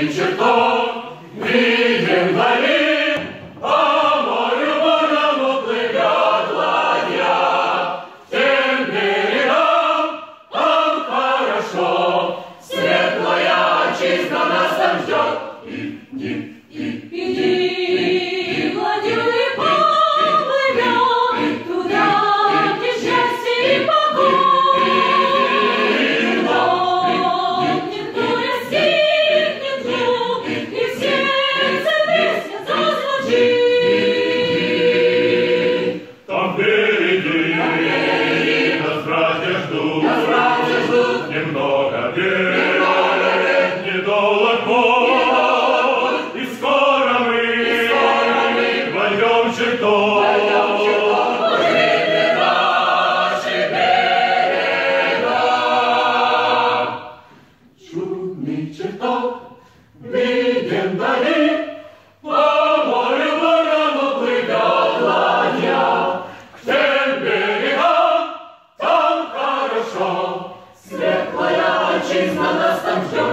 чертог, видим вдали, по морю бурному плывет ладья. Тем берегам там хорошо, светлая отчизна нас там ждет. Иди, ладьей поплывем туда, где счастье и покой. Но никто не стихнет вдруг, и в сердце песня зазвучит. Там впереди нас братья ждут, немного лет, недолг путь, и скоро мы войдем в чертог. Увидим наши берега. Чудный чертог, виден вдали, по морю бурному плывет ладья. К тем берегам там хорошо, светлая отчизна нас там ждет.